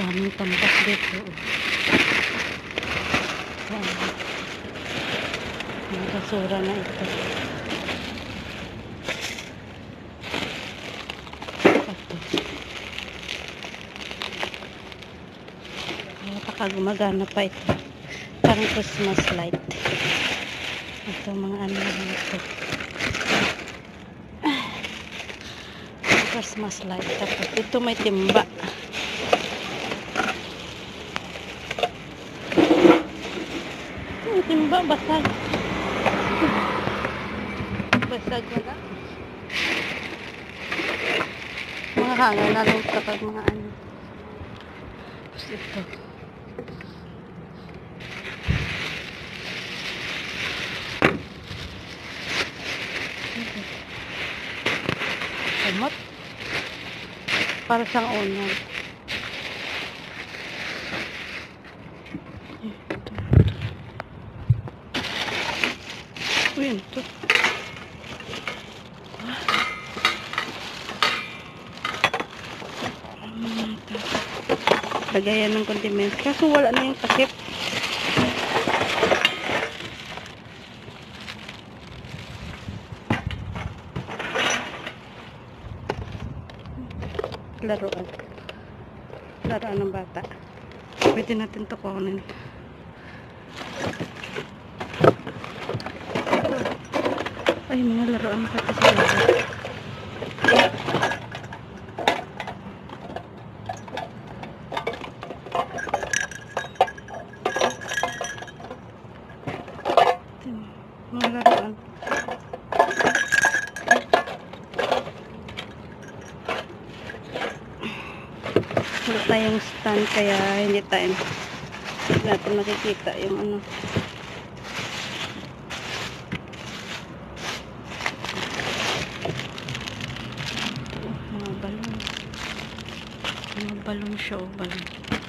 daming tampas dito. Ang basura na ito. Baka gumagana pa ito. Parang Christmas light. Ito mga ano na ito. Christmas light. Tapos ito may timba. May timba, basag. Basag na lang. Mga hanga na lang kapag mga ano. Tapos ito. Kamot. Para siyang onion. Uy, ito. Lagayan ng condiments. Kaso wala na yung takip. Laruan. Laruan ng bata. Pwede natin ito kunin. Ay, mga laruan pati sa laro. Mga laruan. Wala tayong stand kaya hindi natin makikita yung ano. Mga balon. Mga balon show. Balon.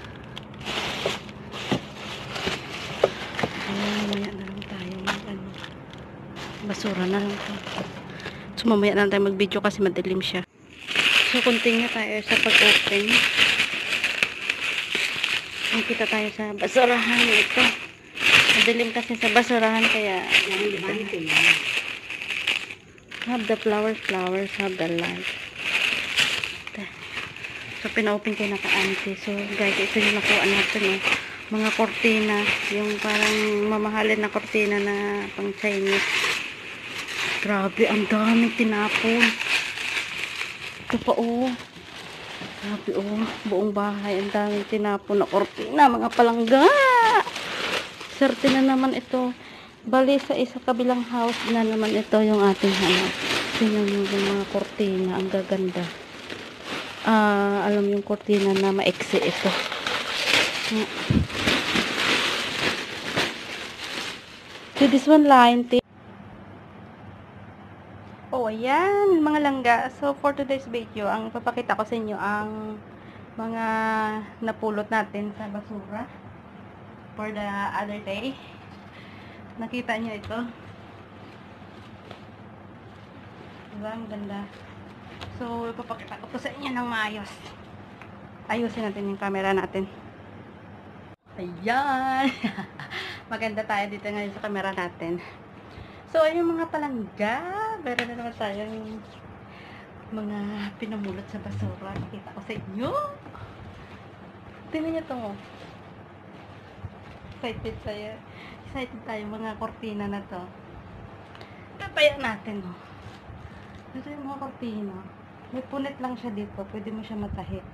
Mamaya na lang tayo ano. Basura na lang tayo. So mamaya na lang tayo mag-video kasi madilim siya. So continue tayo sa pag-open. Nakita tayo sa basurahan ito. Madilim kasi sa basurahan kaya have the flowers, have the light. So pina-open ko na ka-auntie. So guys, ito yung nakuha natin oh. Mga kortina, yung parang mamahalin na kortina na pang Chinese. Grabe, ang daming tinapon. Ito pa oh. Grabe oh, buong bahay ang daming tinapon na kortina, mga palangga. Serte na naman ito. Bali sa isa kabilang house na naman ito yung ating hanap. Tingnan mo yung mga kortina, ang gaganda. Alam yung kortina na maiksi ito. So this one line. Oh, ayan, mga langga. So, for today's video, ang papakita ko sa inyo ang mga napulot natin sa basura for the other day. Nakita nyo ito. Diba? Ang ganda. So, papakita ko sa inyo ng maayos. Ayusin natin yung camera natin. Ayan! Maganda tayo dito ngayon sa camera natin. So, ayun mga palangga. Meron na naman tayong mga pinamulot sa basura. Nakita ko sa inyo. Tingnan nyo ito. Excited tayo. Excited tayo mga kortina na to. Tapayan natin. Ito yung mga kortina. May punit lang siya dito. Pwede mo siya matahi.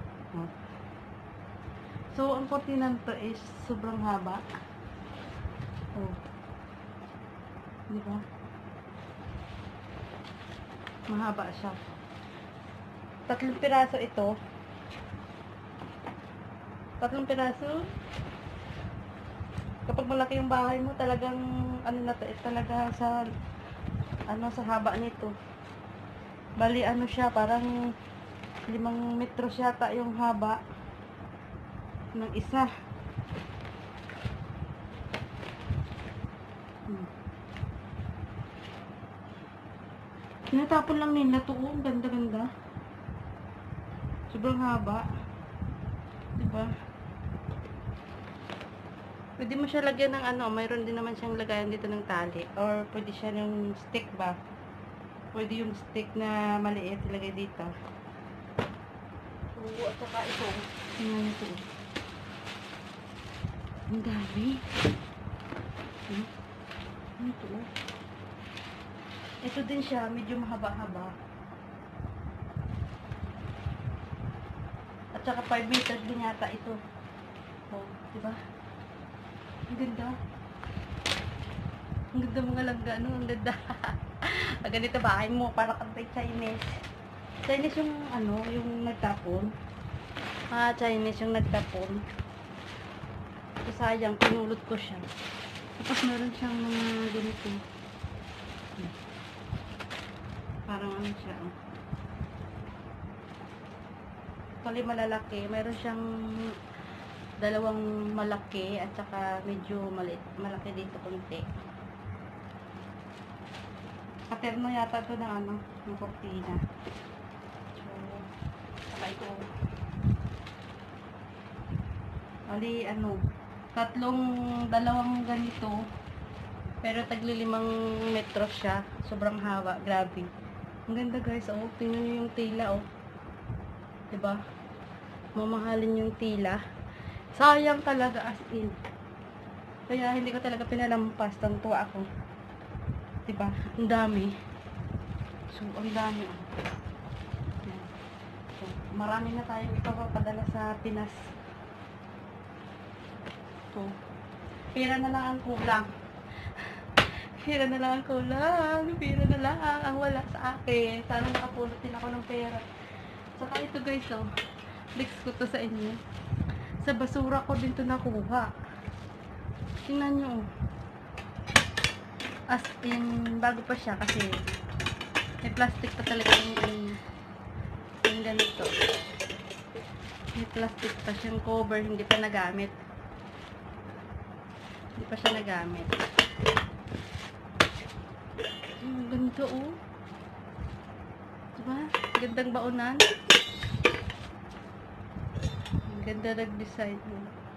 So, ang kortina nito is sobrang haba. Oh. Diba? Mahaba siya. 3 piraso ito. 3 piraso. Kapag malaki yung bahay mo, talagang ano na to, talaga sa sa haba nito. Bali ano siya, parang 5 metro siya yung haba ng isa. Tinatapon lang nila to. Ang ganda-ganda. Sobrang haba. Diba? Pwede mo siya lagyan ng ano, mayroon din naman siyang lagayan dito ng tali. Or pwede siya yung stick ba? Pwede yung stick na maliit ilagay dito. So, at saka ito. Tingnan nyo ito. Ang dami. Ito. Ito din siya, medyo mahaba-haba. At saka 5 meters din yata ito. Oh, diba? Ang ganda. Ang ganda mga langga, no? Ang ganda. Ang ganito bahay mo, para kantay Chinese. Chinese yung, ano, yung nagtapon. Chinese yung nagtapon. So, sayang, pinulot ko siya. Tapos meron siyang mga ganito. Parang ano siya, oh. Kali malalaki. Meron siyang dalawang malaki at saka medyo maliit, malaki dito konti. Katerno yata ito ng ano, ng kortina. So, saka ito. Ali, ano, dalawang ganito. Pero tagli 5 metro siya. Sobrang haba, grabe. Ang ganda guys, oh. Tingnan niyo yung tila, oh. Diba? Mamahalin yung tila. Sayang talaga as in. Kaya hindi ko talaga pinalampas. Tantuwa ako. Diba? Ang dami. So, ang dami. Yan. So, marami na tayong ipapapadala sa Pinas. So, pera na lang ang kulang. Pera na lang ang kulang. Pera na lang ang wala sa akin. Sana nakapulot din ako ng pera. Saka ito guys, oh. Flex ko to sa inyo. Sa basura ko din to nakuha. Tingnan nyo, oh. As in, bago pa siya kasi may plastic pa talaga yung ganito. May plastic pa siyang cover, hindi pa nagamit. Hindi pa siya nagamit. Ganito, oh. Diba? Gandang baonan. Ganda nag-design mo.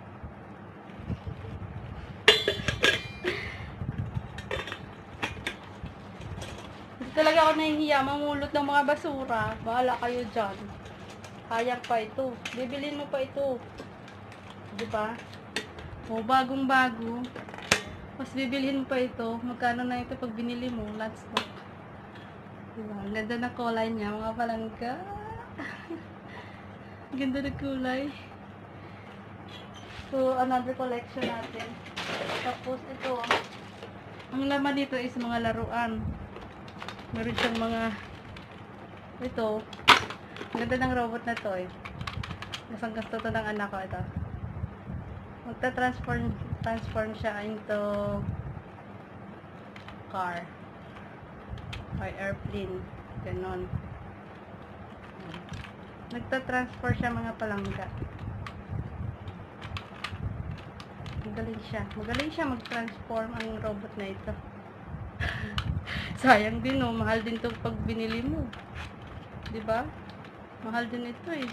Hindi talaga ako nahihiya mamulot ng mga basura. Bahala kayo dyan. Kaya pa ito. Bibilin mo pa ito. Diba? O, bagong-bago. Mas bibilhin mo pa ito. Magkano na ito pag binili mo? Let's go. Diba? Ang ganda na kulay niya, mga palangga. Ganda na kulay. So, another collection natin. Tapos, ito. Ang laman dito is mga laruan. Meron siyang mga ito. Ang ganda ng robot na to eh. Nasang gusto to ng anak ko ito. Magta-transform siya into car. Or airplane. Ganon. Nagta-transfer siya mga palangga. Magaling siya. Magaling siya mag-transform ang robot na ito. Sayang din, oh. Mahal din to pag binili mo. Diba? Mahal din ito eh.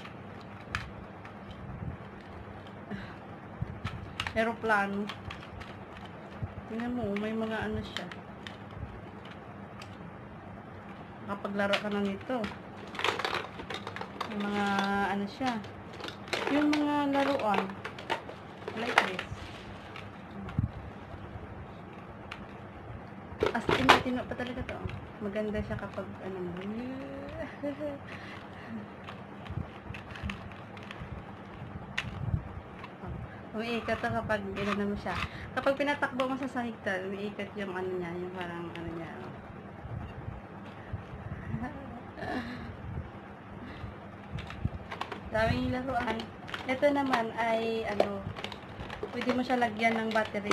Aeroplano. Tingnan mo, may mga ano siya. Kapaglaro ka na nito. May mga ano siya. Yung mga laruan. Like this. As in, matino pa talaga to. Maganda siya kapag ano mo. Umiikat to kapag gano'n mo siya. Kapag pinatakbo mo sa sahigtan, umiikat yung ano niya, yung parang ano niya. Daming laruan. Ito naman ay ano, pwede mo siya lagyan ng battery.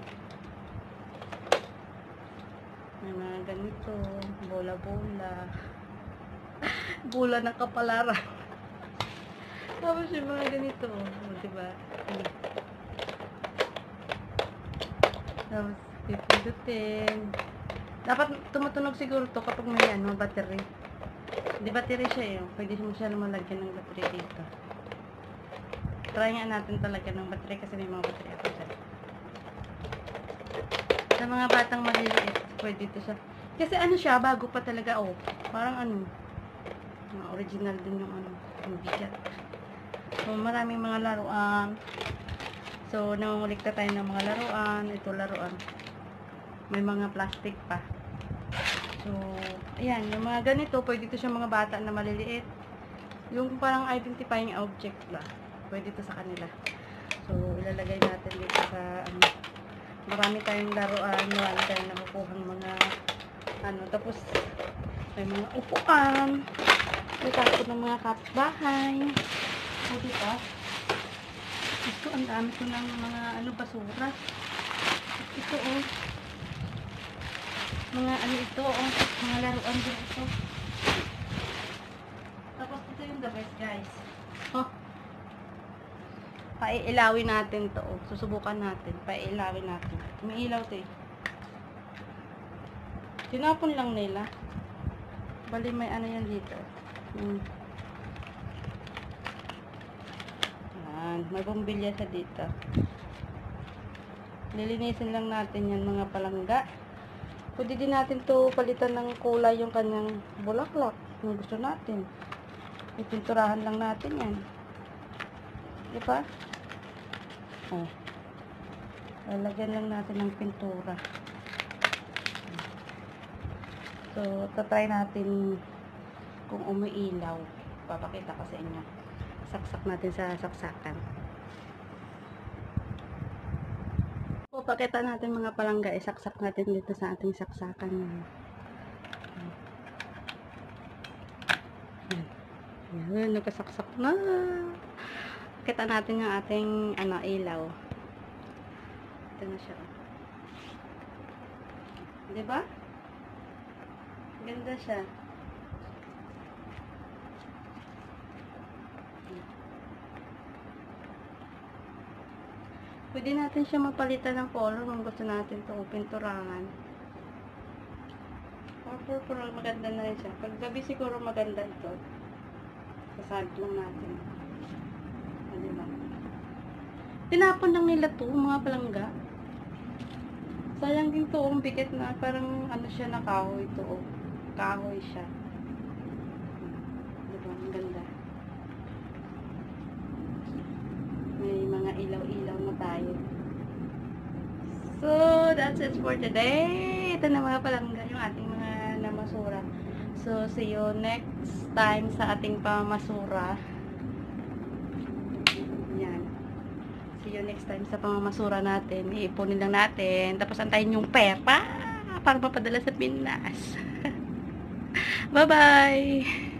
May mga ganito, bola-bola. Bola ng kapalaran. Tapos yung mga ganito, diba? Tapos, pipindutin. Dapat tumutunog siguro to kapag may ano, battery. Di battery siya eh. Pwede mo siya malagyan ng battery dito. Try nga natin talaga ng battery kasi may mga battery ako dyan. Sa mga batang maliliit, pwede ito siya. Kasi ano siya, bago pa talaga, oh. Parang ano, original din yung ano, yung bigat. So, maraming mga laruan. So, nangungulikta tayo ng mga laruan. Ito laruan. May mga plastic pa. So, ayan, yung mga ganito, pwede ito siya mga bata na maliliit. Yung parang identifying object ba, pwede ito sa kanila. So, ilalagay natin dito sa, ano, marami tayong laruan, marami tayong nakukuhang mga, ano, tapos, may mga upuan, may tapos ng mga kapitbahay. So, dito, ito, ang dami ko ng mga, ano, basura. Ito, oh. Mga, ano ito, oh. Mga laruan din ito. Tapos, ito yung the best, guys. Oh. Paiilawin natin to, oh. Susubukan natin. Paiilawin natin. May ilaw to, eh. Tinapon lang nila. Bali, may ano yan dito. May bumbilya sa dito. Lilinisin lang natin yan mga palangga. Pwede din natin to palitan ng kulay yung kanyang bulaklak kung gusto natin. Ipinturahan lang natin yan. Diba? Oh. Lalagyan lang natin ng pintura. So, tatry natin kung umiilaw. Papakita ko sa inyo. Saksak natin sa saksakan. So, pakita natin mga palangga. Isaksak natin dito sa ating saksakan. Yan, nakasaksak na. Pakita natin yung ating ano, ilaw. Ito na siya. Diba? Ganda siya. Pwede natin siya mapalitan ng color kung gusto natin ito pinturahan. Or purple, maganda na rin siya. Pag gabi siguro maganda ito. Sasad lang natin. Diba? Tinapon lang nila to, mga palangga. Sayang din to, ang bigat na. Parang ano siya na kahoy to. Oh. Kahoy siya. Diba? Ang ganda. May mga ilaw-ilaw na tayo. So, that's it for today. Ito na mga palangga yung ating mga namasura. So, see you next time sa ating pamamasura. Yan. See you next time sa pamamasura natin. Iipunin lang natin. Tapos antayin yung pera para mapadala sa Pinas. Bye-bye!